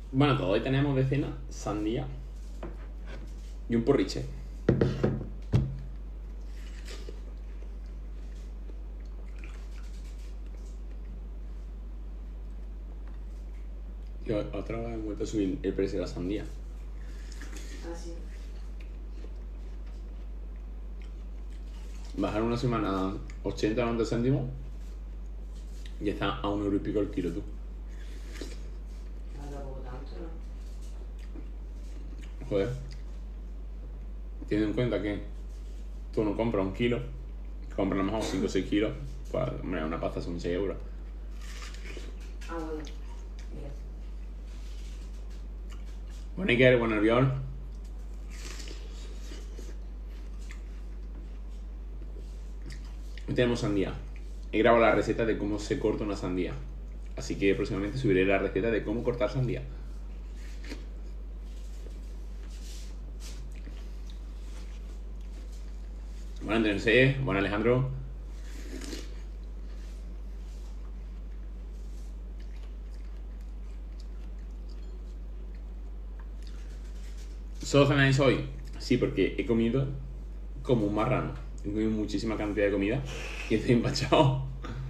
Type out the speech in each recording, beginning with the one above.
Bueno, todo hoy tenemos de cena sandía y un porriche. Y otra vez he vuelto a subir el precio de la sandía. Ah, sí. Bajaron una semana 80-90 céntimos y está a 1 euro y pico el kilo, tú. No, tampoco tanto, ¿no? Joder. Teniendo en cuenta que tú no compras un kilo, compras a lo mejor 5 o 6 kilos, pues hombre, una pasta son 6 euros. Ah, bueno. Mira. Bueno, Iker, buen albiol. Hoy tenemos sandía. He grabado la receta de cómo se corta una sandía. Así que próximamente subiré la receta de cómo cortar sandía. Bueno, Andrés, bueno, Alejandro. ¿Solo cenáis hoy? Sí, porque he comido como un marrano. He comido muchísima cantidad de comida y estoy empachado.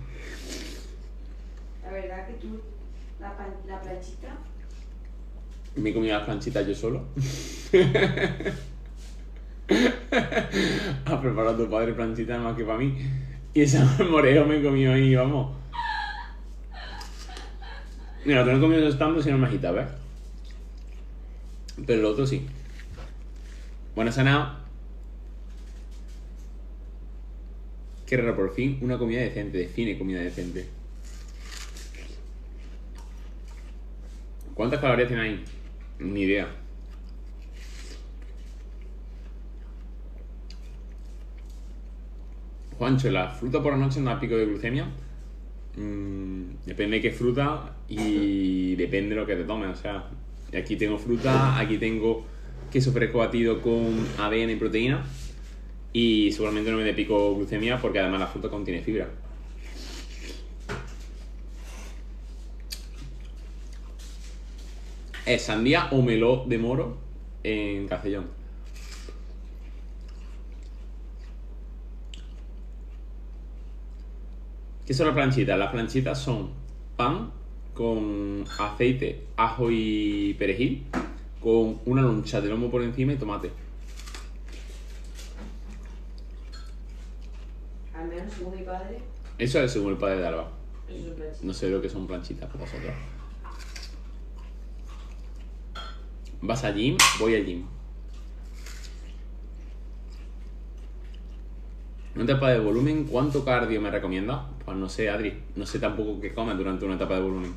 La verdad que tú, la planchita, Me he comido las planchitas yo solo. Ha preparado tu padre planchitas más que para mí. Y ese moreo me he comido ahí, vamos. Mira, lo que no he comido es tanto si no me agita, ¿ves? Pero lo otro sí. Buena cena. Qué raro, por fin una comida decente. Define comida decente. ¿Cuántas calorías tiene ahí? Ni idea. Juancho, ¿la fruta por la noche no da pico de glucemia? Depende de qué fruta y depende de lo que te tomes. O sea, aquí tengo fruta, aquí tengo queso fresco batido con avena y proteína. Y seguramente no me dé pico glucemia porque además la fruta contiene fibra. Es sandía o meló de moro en Castellón. ¿Qué son las planchitas? Las planchitas son pan con aceite, ajo y perejil, con una loncha de lomo por encima y tomate. al menos según mi padre, Eso es según el padre de Alba. eso es un planchita. No sé lo que son planchitas para vosotros. ¿Vas al gym? Voy al gym. ¿Una etapa de volumen? ¿Cuánto cardio me recomienda? Pues no sé, Adri. No sé tampoco qué comes durante una etapa de volumen.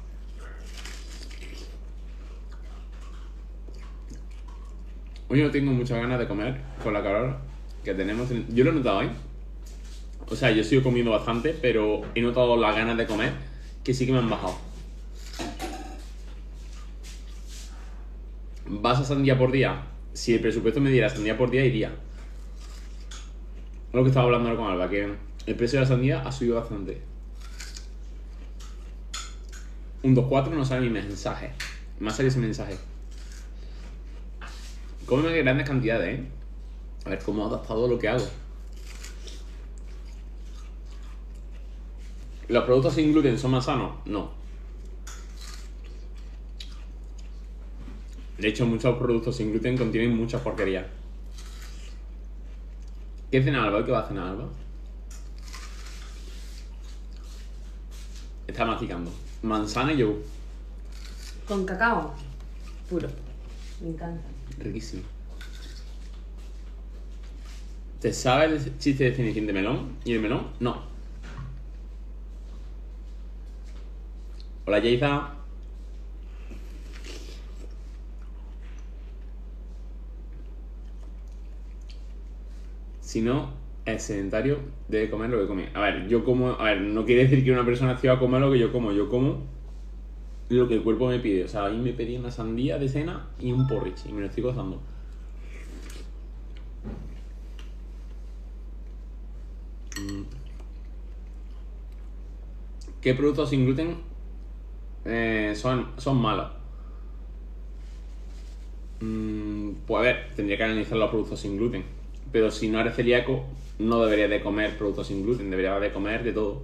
Hoy no tengo muchas ganas de comer con la calor que tenemos. Yo lo he notado hoy. O sea, yo sigo comiendo bastante, pero he notado las ganas de comer que sí que me han bajado. ¿Vas a sandía por día? Si el presupuesto me diera sandía por día, iría. Lo que estaba hablando ahora con Alba, que el precio de la sandía ha subido bastante. Un 2,4 no sale mi mensaje. Me sale ese mensaje. Cómeme grandes cantidades, ¿eh? A ver cómo he adaptado lo que hago. ¿Los productos sin gluten son más sanos? No. De hecho, muchos productos sin gluten contienen muchas porquerías. ¿Qué cena Alba? ¿Qué va a cenar Alba? Está masticando. Manzana y yogur. Con cacao puro. Me encanta. Riquísimo. ¿Te sabes el chiste de Cenicienta de melón? ¿Y el melón? No. Hola, Yeiza. Si no es sedentario, debe comer lo que come. A ver, yo como... A ver, no quiere decir que una persona activa coma lo que yo como. Yo como lo que el cuerpo me pide. O sea, a mí me pedí una sandía de cena y un porridge. Y me lo estoy gozando. ¿Qué productos sin gluten son malos? Pues a ver, tendría que analizar los productos sin gluten. Pero si no eres celíaco, no deberías de comer productos sin gluten, deberías de comer de todo.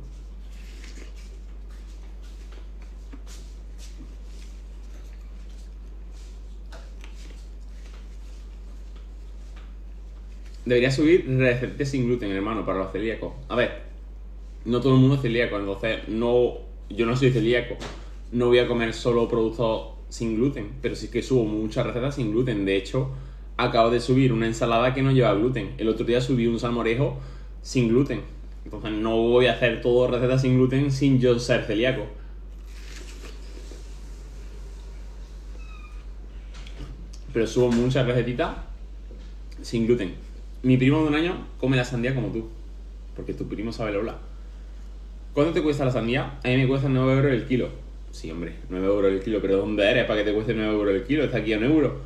Debería subir recetas sin gluten, hermano, para los celíacos. A ver, no todo el mundo es celíaco, entonces yo no soy celíaco. No voy a comer solo productos sin gluten, pero sí que subo muchas recetas sin gluten. De hecho, acabo de subir una ensalada que no lleva gluten. El otro día subí un salmorejo sin gluten. Entonces no voy a hacer todo recetas sin gluten sin yo ser celíaco. Pero subo muchas recetitas sin gluten. Mi primo de 1 año come la sandía como tú. Porque tu primo sabe Lola. ¿Cuánto te cuesta la sandía? A mí me cuesta 9 euros el kilo. Sí, hombre, 9 euros el kilo. ¿Pero dónde eres para que te cueste 9 euros el kilo? Está aquí a 1 euro.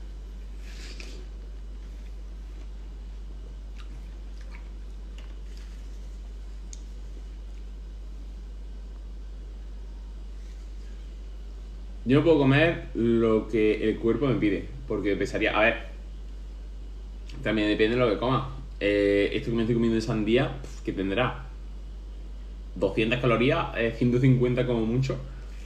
Yo no puedo comer lo que el cuerpo me pide. Porque pesaría... A ver, también depende de lo que coma. Esto que me estoy comiendo de sandía, que tendrá 200 calorías, 150 como mucho.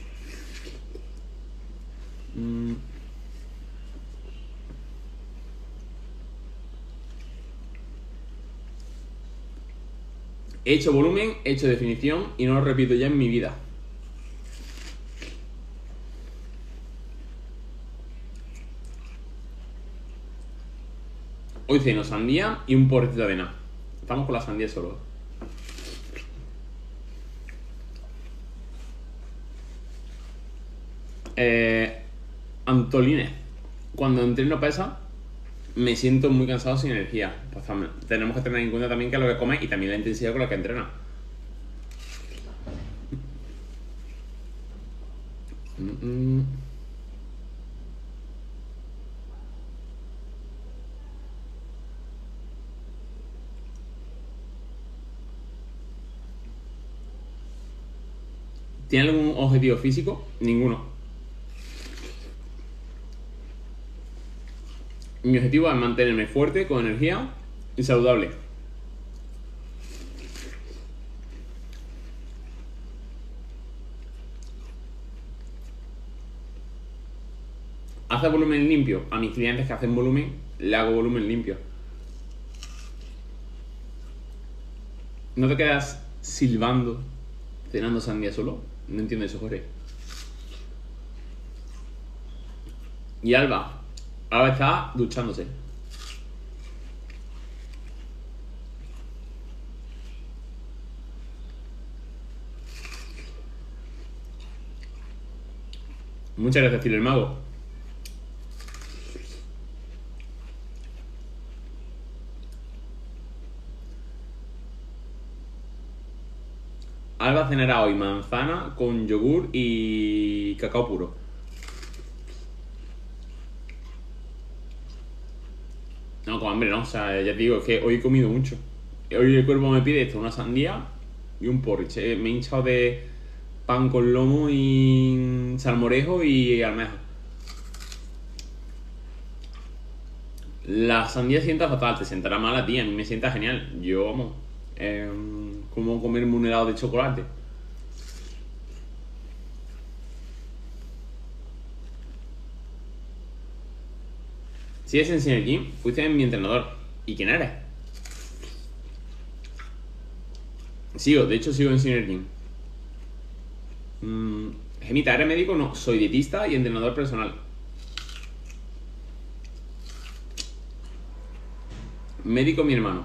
He hecho volumen, he hecho definición y no lo repito ya en mi vida. Hoy ceno sandía y un porrito de avena. Estamos con la sandía solo. Antolines. Cuando entreno pesa, me siento muy cansado sin energía. Pues tenemos que tener en cuenta también que es lo que comes y también la intensidad con la que entrenas. ¿Tiene algún objetivo físico? Ninguno. Mi objetivo es mantenerme fuerte, con energía y saludable. ¿Hace volumen limpio? A mis clientes que hacen volumen, le hago volumen limpio. ¿No te quedas silbando, cenando sandía solo? No entiendo eso, Jorge. Y Alba está duchándose. Muchas gracias, Tiro el Mago. Alba cenará hoy manzana con yogur y cacao puro. No, con hambre no, o sea, ya te digo, es que hoy he comido mucho. Hoy el cuerpo me pide esto, una sandía y un porridge. Me he hinchado de pan con lomo y salmorejo y almeja. La sandía sienta fatal, te sentará mal a ti, a mí me sienta genial. Yo, vamos, como comerme un helado de chocolate. Si es en Synergy, fuiste mi entrenador. ¿Y quién eres? De hecho sigo en Synergy. Gemita, ¿eres médico? No, soy dietista y entrenador personal. Médico mi hermano.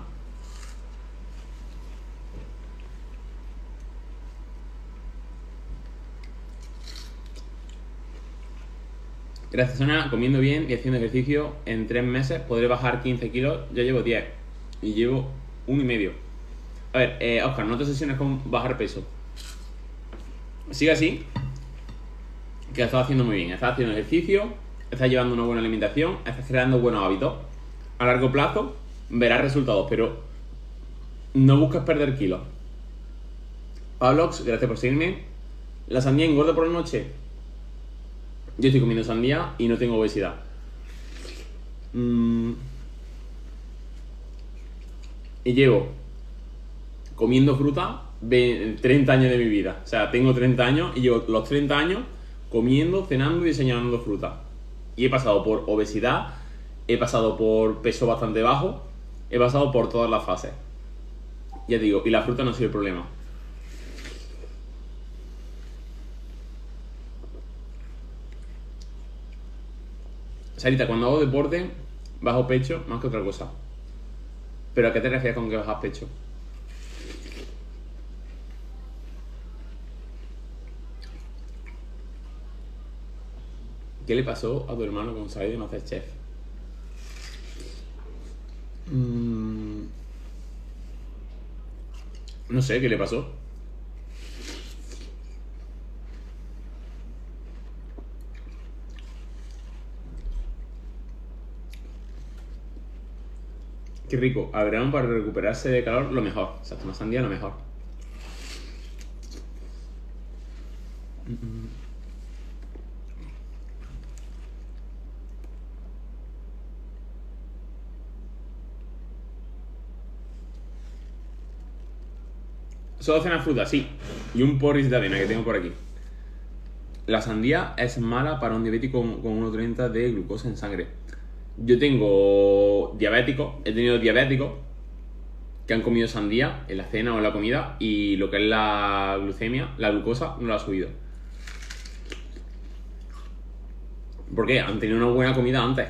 Gracias, Ana, comiendo bien y haciendo ejercicio, en 3 meses podré bajar 15 kilos. Ya llevo 10 y llevo 1,5. A ver, Oscar, no te obsesiones con bajar peso. Sigue así, que lo estás haciendo muy bien. Estás haciendo ejercicio, estás llevando una buena alimentación, estás creando buenos hábitos. A largo plazo verás resultados, pero no busques perder kilos. Pablox, gracias por seguirme. ¿La sandía engorda por la noche? Yo estoy comiendo sandía y no tengo obesidad. Y llevo comiendo fruta 30 años de mi vida. O sea, tengo 30 años y llevo los 30 años comiendo, cenando y desayunando fruta. Y he pasado por obesidad, he pasado por peso bastante bajo, he pasado por todas las fases. Ya te digo, y la fruta no ha sido el problema. Sarita, cuando hago deporte, bajo pecho más que otra cosa. ¿Pero a qué te refieres con que bajas pecho? ¿Qué le pasó a tu hermano con salir de MasterChef? No sé qué le pasó. Qué rico. A verano para recuperarse de calor, lo mejor. O sea, una sandía, lo mejor. Solo cenas fruta, sí. Y un porridge de avena que tengo por aquí. La sandía es mala para un diabético con 1,30 de glucosa en sangre. Yo tengo diabéticos, he tenido diabéticos que han comido sandía en la cena o en la comida y lo que es la glucemia, la glucosa, no la ha subido. ¿Por qué? Han tenido una buena comida antes.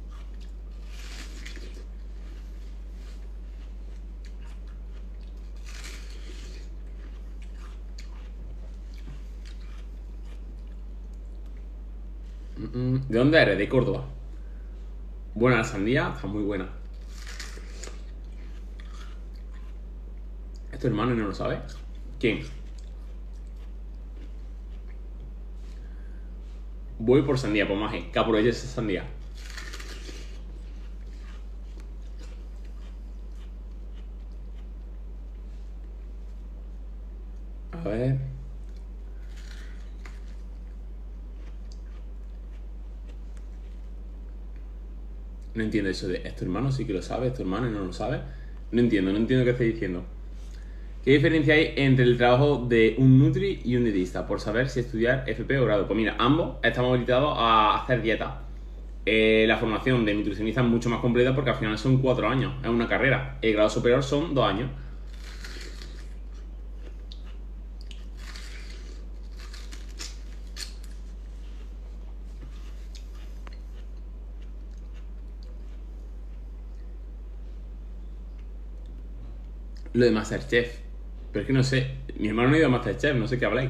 ¿De dónde eres? De Córdoba. Buena la sandía, está muy buena. ¿Es tu hermano y no lo sabe? ¿Quién? Voy por sandía, por maje, que aproveches esa sandía. A ver. No entiendo eso de, ¿es tu hermano? Sí que lo sabe, ¿es tu hermano y no lo sabe? No entiendo qué estoy diciendo. ¿Qué diferencia hay entre el trabajo de un nutri y un dietista? Por saber si estudiar FP o grado. Pues mira, ambos estamos habilitados a hacer dieta. La formación de nutricionista es mucho más completa porque al final son 4 años, es una carrera. El grado superior son 2 años. Lo de MasterChef. Pero es que no sé. Mi hermano no ha ido a MasterChef, no sé qué habláis.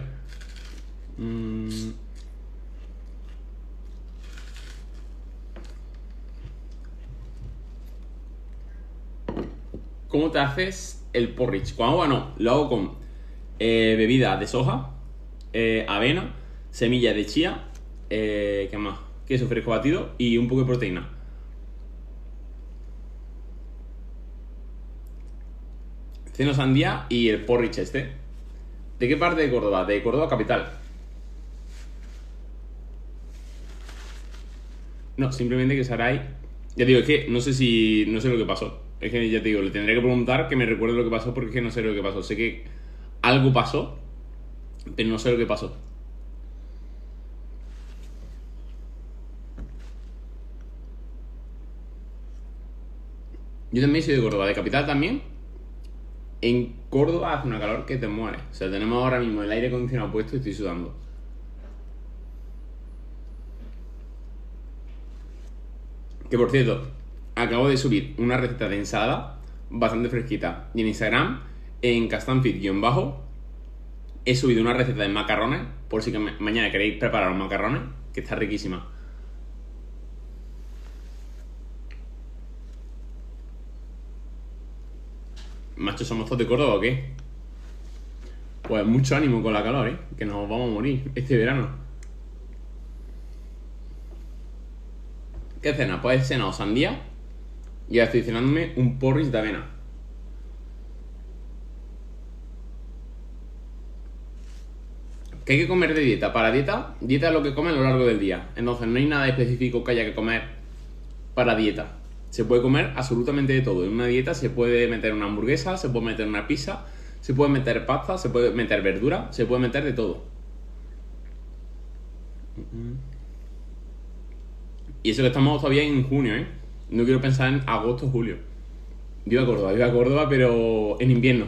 ¿Cómo te haces el porridge? Con agua no, lo hago con bebida de soja, avena, semillas de chía, ¿qué más? Queso fresco batido y un poco de proteína. Ceno sandía y el porridge este. ¿De qué parte de Córdoba? De Córdoba capital. No, simplemente que Sarai. Ya digo, es que no sé lo que pasó. Es que ya te digo, le tendré que preguntar que me recuerde lo que pasó porque es que no sé lo que pasó. Sé que algo pasó, pero no sé lo que pasó. Yo también soy de Córdoba, de capital también. En Córdoba hace una calor que te mueres. O sea, tenemos ahora mismo el aire acondicionado puesto y estoy sudando. Que por cierto, acabo de subir una receta de ensalada bastante fresquita. Y en Instagram, en castanfit_, he subido una receta de macarrones. Por si que mañana queréis preparar los macarrones, que está riquísima. Macho, ¿somos todos de Córdoba o qué? Pues mucho ánimo con la calor, que nos vamos a morir este verano. ¿Qué cena? Pues he cenado sandía y ahora estoy cenándome un porridge de avena. ¿Qué hay que comer de dieta? Para dieta es lo que comes a lo largo del día. Entonces no hay nada específico que haya que comer para dieta. Se puede comer absolutamente de todo. En una dieta se puede meter una hamburguesa, se puede meter una pizza, se puede meter pasta, se puede meter verdura, se puede meter de todo. Y eso que estamos todavía en junio, ¿eh? No quiero pensar en agosto o julio. Viva Córdoba, pero en invierno.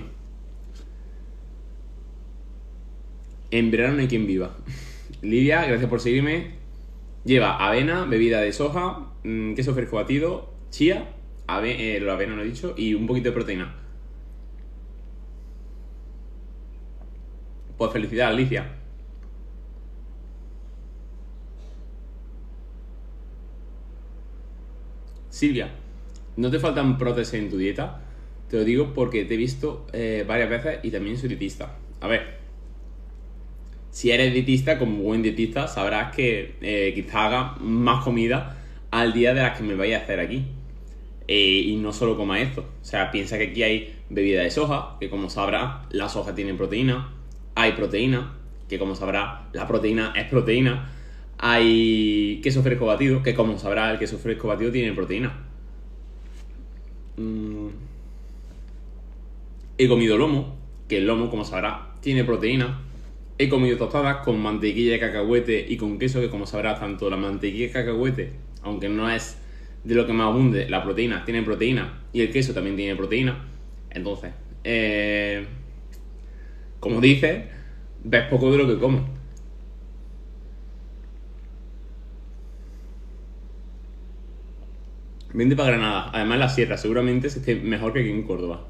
En verano no hay quien viva. Lidia, gracias por seguirme. Lleva avena, bebida de soja, queso fresco batido, chía, la avena no he dicho, y un poquito de proteína. Pues felicidades, Alicia. Silvia, ¿no te faltan prótesis en tu dieta? Te lo digo porque te he visto varias veces y también soy dietista. A ver, si eres dietista, como buen dietista, sabrás que quizás haga más comida al día de las que me vaya a hacer aquí. Y no solo coma esto. O sea, piensa que aquí hay bebida de soja, que como sabrás, la soja tiene proteína. Hay proteína, que como sabrás, la proteína es proteína. Hay queso fresco batido, que como sabrás, el queso fresco batido tiene proteína. He comido lomo, que el lomo, como sabrás, tiene proteína. He comido tostadas con mantequilla de cacahuete y con queso, que como sabrás, tanto la mantequilla de cacahuete, aunque no es de lo que más abunde, la proteína tiene proteína y el queso también tiene proteína. Entonces, como dices, ves poco de lo que como. Vente para Granada. Además, la sierra seguramente se esté mejor que aquí en Córdoba.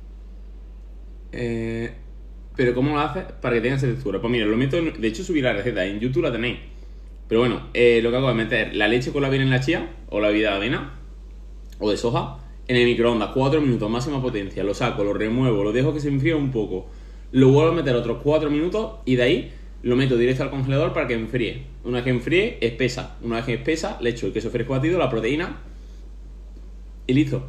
Pero ¿cómo lo haces para que tenga esa textura? Pues mira, lo meto de hecho subí la receta, en YouTube la tenéis. Pero bueno, lo que hago es meter la leche con la avena en la chía, o la bebida de avena, o de soja, en el microondas, 4 minutos, máxima potencia. Lo saco, lo remuevo, lo dejo que se enfríe un poco. Lo vuelvo a meter otros 4 minutos y de ahí lo meto directo al congelador para que enfríe. Una vez que enfríe, espesa. Una vez que espesa, le echo el queso fresco batido, la proteína y listo.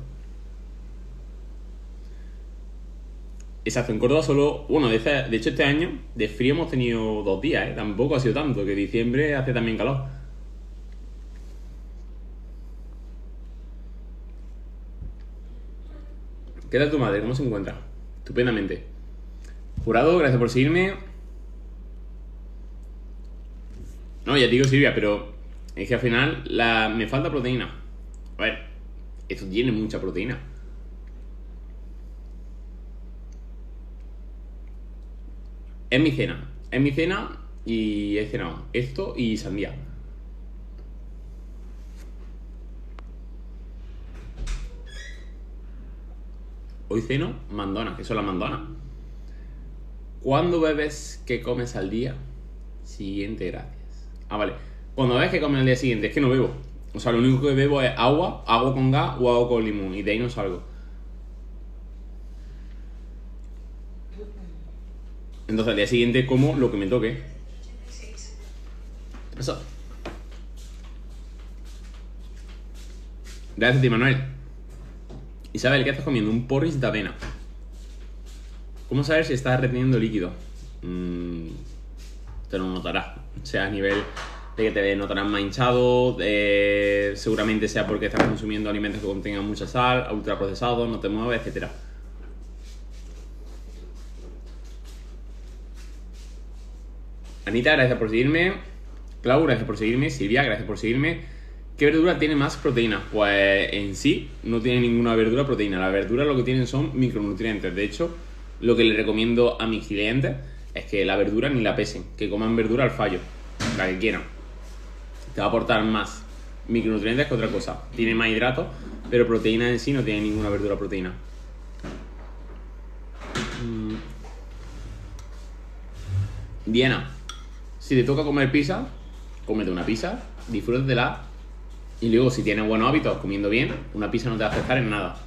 Exacto, en Córdoba solo... Bueno, de hecho este año de frío hemos tenido 2 días, ¿eh? Tampoco ha sido tanto, que diciembre hace también calor. ¿Qué tal tu madre? ¿Cómo se encuentra? Estupendamente. Jurado, gracias por seguirme. No, ya te digo Silvia, pero es que al final me falta proteína. A ver, esto tiene mucha proteína. Es mi cena y he cenado esto y sandía. Hoy ceno mandonas, que son las mandonas. ¿Cuándo bebes que comes al día? Siguiente, gracias. Ah, vale. Cuando bebes que comes al día siguiente, es que no bebo. O sea, lo único que bebo es agua con gas o agua con limón. Y de ahí no salgo. Entonces al día siguiente como lo que me toque. Eso. Gracias a ti, Manuel. Isabel, ¿qué estás comiendo? Un porridge de avena. ¿Cómo saber si estás reteniendo líquido? Te lo notarás. O sea, a nivel de que te notarás más hinchado. Seguramente sea porque estás consumiendo alimentos que contengan mucha sal, ultraprocesados, no te mueves, etc. Anita, gracias por seguirme. Clau, gracias por seguirme. Silvia, gracias por seguirme. ¿Qué verdura tiene más proteína? Pues en sí no tiene ninguna verdura proteína. Las verduras lo que tienen son micronutrientes. De hecho, lo que les recomiendo a mis clientes es que la verdura ni la pesen, que coman verdura al fallo, la que quieran. Te va a aportar más micronutrientes que otra cosa. Tiene más hidratos, pero proteína en sí no tiene ninguna verdura proteína. Diana, si te toca comer pizza, cómete una pizza, disfrútatela. Y luego, si tienes buenos hábitos comiendo bien, una pizza no te va a afectar en nada.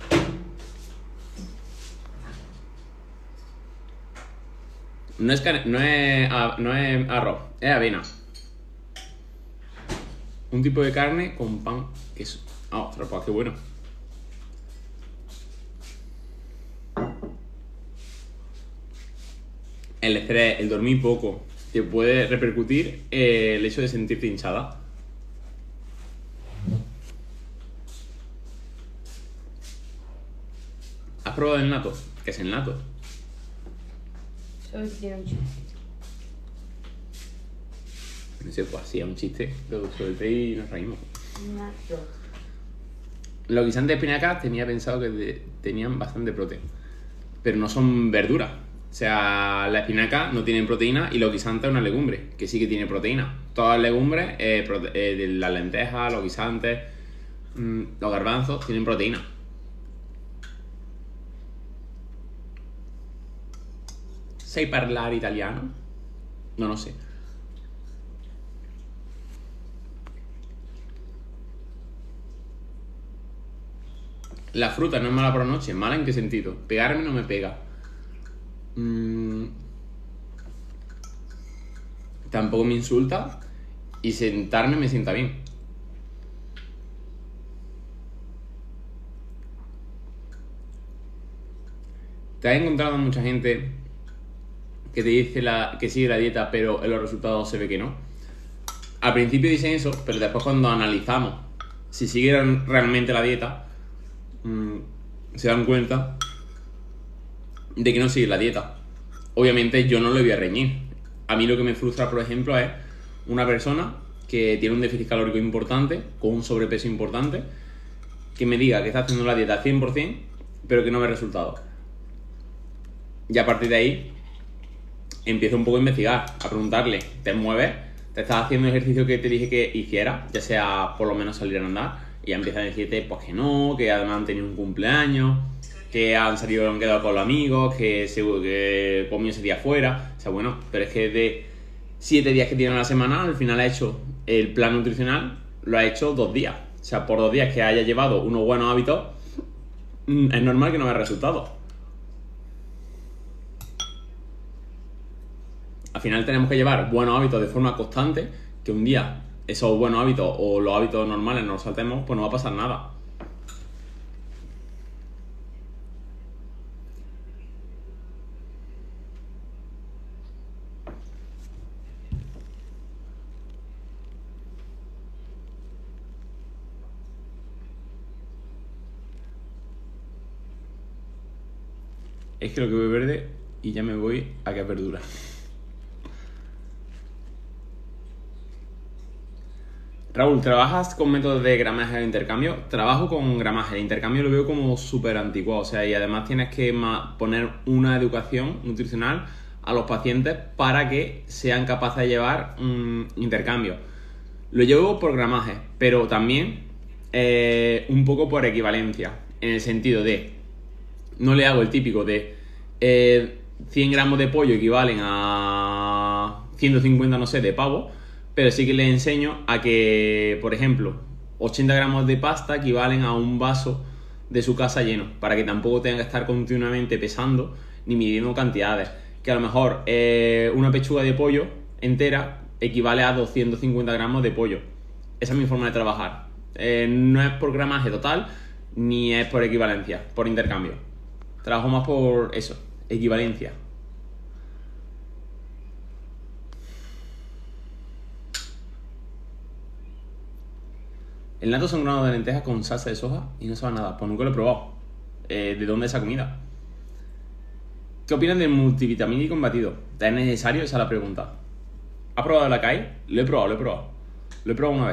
No es arroz, es avena. Un tipo de carne con pan, queso. Ah, ostras, pues qué bueno. El estrés, el dormir poco, te puede repercutir el hecho de sentirte hinchada. ¿Has probado el nato? ¿Qué es el nato? Solo si tiene un chiste. No sé, pues así es un chiste. Lo suelté y nos reímos. Nato. Los guisantes de espinacas tenía pensado que tenían bastante proteína. Pero no son verduras. O sea, la espinaca no tienen proteína y los guisantes es una legumbre, que sí que tiene proteína. Todas las legumbres, las lentejas, los guisantes, los garbanzos, tienen proteína. ¿Sai parlare italiano? No lo sé. La fruta no es mala por la noche. ¿Mala en qué sentido? Pegarme no me pega. Tampoco me insulta. Y sentarme me sienta bien. ¿Te has encontrado mucha gente que te dice que sigue la dieta, pero en los resultados se ve que no? Al principio dicen eso, pero después cuando analizamos si siguen realmente la dieta, se dan cuenta de que no siguen la dieta. Obviamente yo no le voy a reñir. A mí lo que me frustra, por ejemplo, es una persona que tiene un déficit calórico importante, con un sobrepeso importante, que me diga que está haciendo la dieta al 100%, pero que no ve resultados. Y a partir de ahí empiezo un poco a investigar, a preguntarle, ¿te mueves? ¿Te estás haciendo el ejercicio que te dije que hiciera? Ya sea por lo menos salir a andar. Y ya empiezan a decirte pues que no, que además han tenido un cumpleaños, que han salido, han quedado con los amigos, que comió ese día fuera. O sea, bueno, pero es que de 7 días que tiene a la semana, al final ha hecho el plan nutricional, lo ha hecho 2 días. O sea, por 2 días que haya llevado unos buenos hábitos, es normal que no vea resultados. Al final tenemos que llevar buenos hábitos de forma constante, que un día esos buenos hábitos o los hábitos normales no los saltemos, pues no va a pasar nada. Es que lo que veo verde y ya me voy a que es verdura. Raúl, ¿trabajas con métodos de gramaje de intercambio? Trabajo con gramaje. El intercambio lo veo como súper anticuado. O sea, y además tienes que poner una educación nutricional a los pacientes para que sean capaces de llevar intercambio. Lo llevo por gramaje, pero también un poco por equivalencia. En el sentido de, no le hago el típico de 100 gramos de pollo equivalen a 150, no sé, de pavo. Pero sí que les enseño a que, por ejemplo, 80 gramos de pasta equivalen a un vaso de su casa lleno, para que tampoco tengan que estar continuamente pesando ni midiendo cantidades. Que a lo mejor una pechuga de pollo entera equivale a 250 gramos de pollo. Esa es mi forma de trabajar. No es por gramaje total, ni es por equivalencia, por intercambio. Trabajo más por eso, equivalencia. El nato son granos de lentejas con salsa de soja y no sabe nada. Pues nunca lo he probado. ¿De dónde es esa comida? ¿Qué opinan del multivitamínico en batido? ¿Es necesario? Esa es la pregunta. ¿Has probado el Acai? Lo he probado. Lo he probado una vez.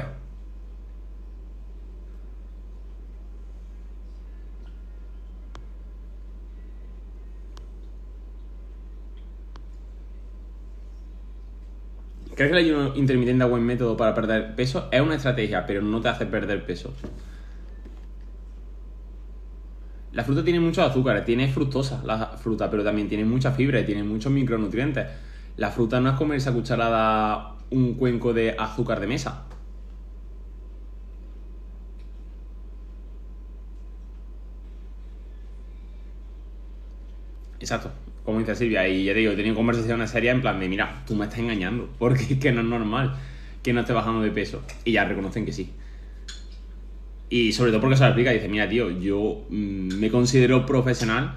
¿Crees que el ayuno intermitente es buen método para perder peso? Es una estrategia, pero no te hace perder peso. La fruta tiene muchos azúcares, tiene fructosa la fruta, pero también tiene mucha fibra y tiene muchos micronutrientes. La fruta no es comerse a cucharada un cuenco de azúcar de mesa. Exacto, como dice Silvia, y ya te digo, he tenido conversaciones serias en plan de, mira, tú me estás engañando, porque es que no es normal que no esté bajando de peso. Y ya reconocen que sí. Y sobre todo porque se lo explica, dice, mira, tío, yo me considero profesional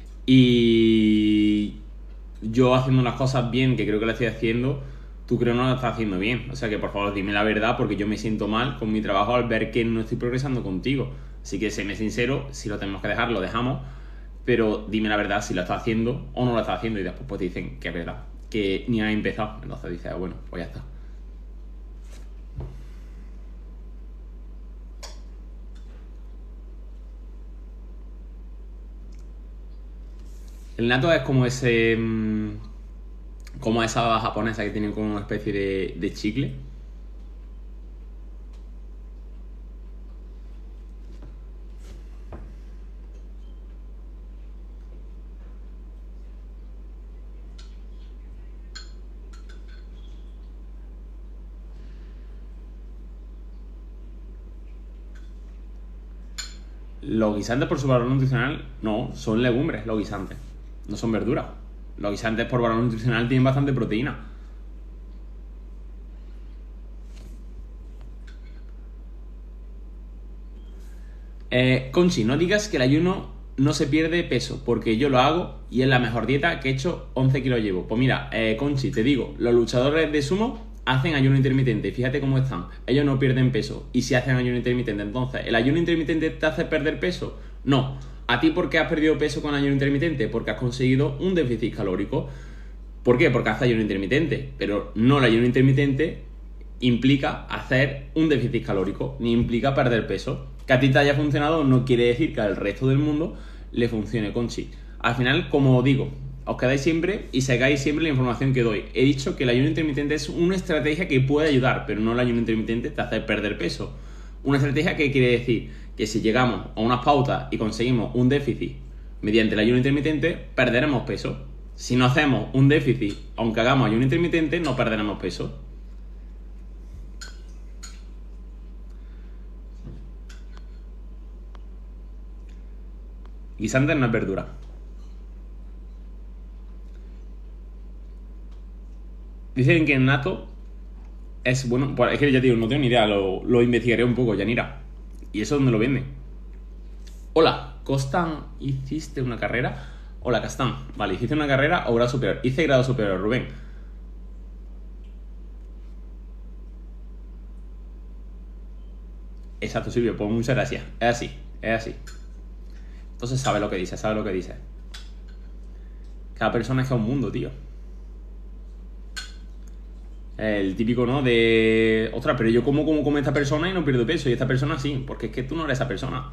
y yo haciendo las cosas bien, que creo que las estoy haciendo, tú creo que no las estás haciendo bien. O sea que por favor dime la verdad, porque yo me siento mal con mi trabajo al ver que no estoy progresando contigo. Así que séme sincero, si lo tenemos que dejar, lo dejamos. pero dime la verdad si lo estás haciendo o no lo estás haciendo, y después pues te dicen que es verdad, que ni has empezado. Entonces dices, bueno, pues ya está. El natto es como ese... como esa baba japonesa que tienen como una especie de chicle. Los guisantes por su valor nutricional no, son legumbres los guisantes, no son verduras. Los guisantes por valor nutricional tienen bastante proteína. Conchi, no digas que el ayuno no se pierde peso, porque yo lo hago y es la mejor dieta que he hecho, 11 kilos llevo. Pues mira, Conchi, te digo, los luchadores de sumo hacen ayuno intermitente, fíjate cómo están. Ellos no pierden peso, y si hacen ayuno intermitente, entonces, ¿el ayuno intermitente te hace perder peso? No. ¿A ti por qué has perdido peso con ayuno intermitente? Porque has conseguido un déficit calórico. ¿Por qué? Porque haces ayuno intermitente, pero no, el ayuno intermitente implica hacer un déficit calórico, ni implica perder peso. Que a ti te haya funcionado no quiere decir que al resto del mundo le funcione, Conchi. Al final, como digo, os quedáis siempre y secáis siempre la información que doy. He dicho que el ayuno intermitente es una estrategia que puede ayudar, pero no el ayuno intermitente te hace perder peso. Una estrategia que quiere decir que si llegamos a unas pautas y conseguimos un déficit mediante el ayuno intermitente, perderemos peso. Si no hacemos un déficit, aunque hagamos ayuno intermitente, no perderemos peso. Guisantes no es verdura. Dicen que el natto es bueno. Pues es que ya te digo, no tengo ni idea, lo investigaré un poco, Yanira. ¿Y eso dónde lo venden? Hola, Costan, ¿hiciste una carrera? Hola, Castán. Vale, ¿hiciste una carrera o grado superior? Hice grado superior, Rubén. Exacto, Silvio, pues muchas gracias. Es así, es así. Entonces sabe lo que dice, sabe lo que dice. Cada persona es que es un mundo, tío. El típico, ¿no? De... Ostras, pero yo como come esta persona y no pierdo peso. Y esta persona sí, porque es que tú no eres esa persona.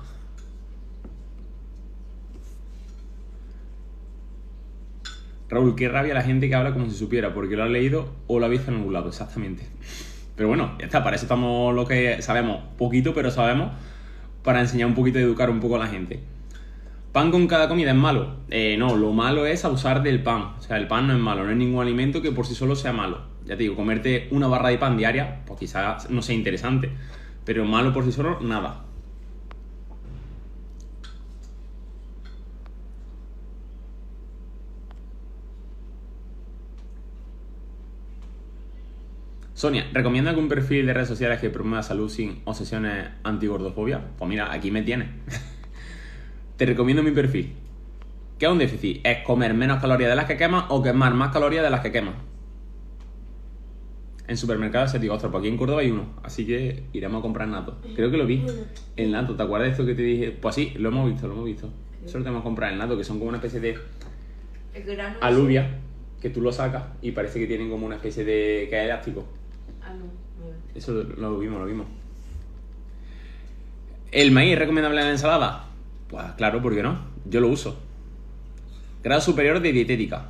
Raúl, qué rabia la gente que habla como si supiera, porque lo ha leído o lo ha visto en algún lado, exactamente. Pero bueno, ya está, para eso estamos lo que sabemos. Poquito, pero sabemos, para enseñar un poquito y educar un poco a la gente. ¿Pan con cada comida es malo? No, lo malo es abusar del pan. O sea, el pan no es malo, no es ningún alimento que por sí solo sea malo. Ya te digo, comerte una barra de pan diaria, pues quizás no sea interesante. Pero malo por sí solo, nada. Sonia, ¿recomienda algún perfil de redes sociales que promueva salud sin obsesiones antigordofobia? Pues mira, aquí me tienes. Te recomiendo mi perfil. ¿Qué es un déficit? Es comer menos calorías de las que quemas o quemar más calorías de las que quemas. En supermercados se digo, ostras, pues aquí en Córdoba hay uno, así que iremos a comprar natto. Creo que lo vi. El natto, ¿te acuerdas de esto que te dije? Pues sí, lo hemos visto, lo hemos visto. Solo tenemos que comprar el natto, que son como una especie de alubia, que tú lo sacas y parece que tienen como una especie de... que es elástico. Ah, no. Eso lo vimos, lo vimos. ¿El maíz es recomendable en la ensalada? Pues claro, ¿por qué no? Yo lo uso. Grado superior de dietética.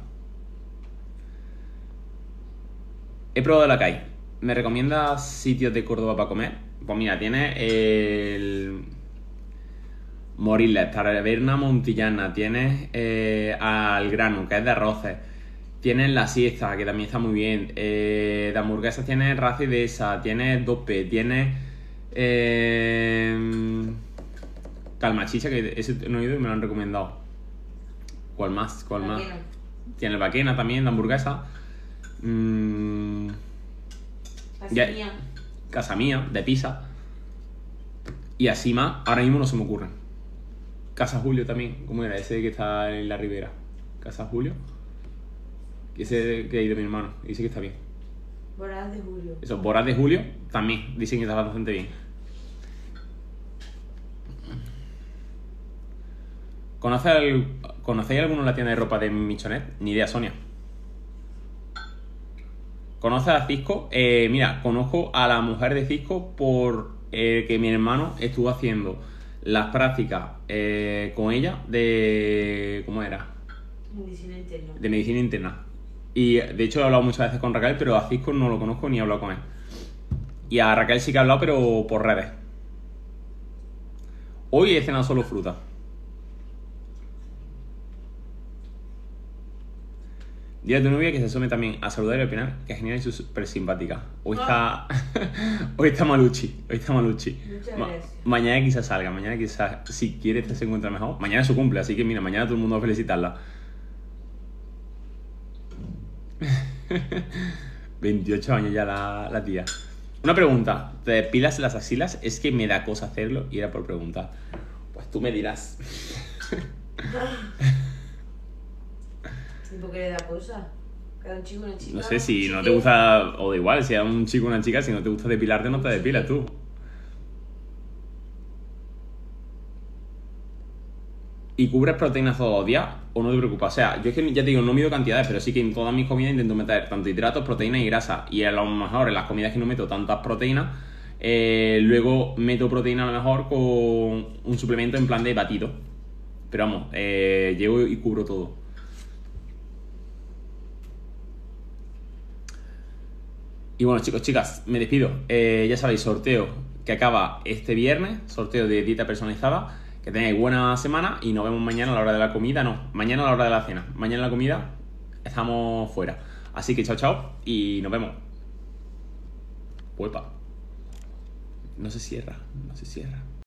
He probado la CAI. ¿Me recomiendas sitios de Córdoba para comer? Pues mira, tienes el Moriles, Taberna Montillana, tienes Al Grano, que es de arroces. Tienes La Siesta, que también está muy bien. De hamburguesas tienes Raza y Dehesa, tienes Dope, tienes Calmachicha, que ese no he ido y me lo han recomendado. ¿Cuál más? ¿Cuál más? Tiene el Baquena también, de hamburguesa. Casa Mía, de pizza. Y así más, ahora mismo no se me ocurren. Casa Julio también, ¿cómo era? Ese que está en la Ribera. Casa Julio. Ese que ha ido mi hermano, dice que está bien. Boras de Julio. Eso, Boras de Julio, también dicen que está bastante bien. ¿Conocéis alguno en la tienda de ropa de Michonet? Ni idea, Sonia. ¿Conoces a Cisco? Mira, conozco a la mujer de Cisco por que mi hermano estuvo haciendo las prácticas con ella de... ¿Cómo era? Medicina interna. De medicina interna. Y de hecho he hablado muchas veces con Raquel, pero a Cisco no lo conozco ni he hablado con él. Y a Raquel sí que he hablado, pero por redes. Hoy he cenado solo fruta. Dile a tu novia que se asome también a saludar y a opinar, que es genial y súper simpática. Hoy está... hoy está maluchi. Hoy está maluchi. Muchas gracias. Mañana quizás salga. Mañana quizás, si quiere, se encuentra mejor. Mañana es su cumple, así que mira, mañana todo el mundo va a felicitarla. 28 años ya la tía. Una pregunta. ¿Te depilas las axilas? Es que me da cosa hacerlo y era por preguntar. Pues tú me dirás. ¿Por qué le da cosa? Cada un chico y una chica. No sé, si no te gusta, o da igual, si es un chico o una chica, si no te gusta depilarte, no te depilas tú. ¿Y cubres proteínas todos los días o no te preocupas? O sea, yo es que ya te digo, no mido cantidades, pero sí que en todas mis comidas intento meter tanto hidratos, proteínas y grasa. Y a lo mejor en las comidas que no meto tantas proteínas, luego meto proteína a lo mejor con un suplemento en plan de batido. Pero vamos, llego y cubro todo. Y bueno, chicos, chicas, me despido. Ya sabéis, sorteo que acaba este viernes, sorteo de dieta personalizada. Que tengáis buena semana y nos vemos mañana a la hora de la comida. No, mañana a la hora de la cena. Mañana a la comida estamos fuera. Así que chao, chao y nos vemos. Huepa. No se cierra, no se cierra.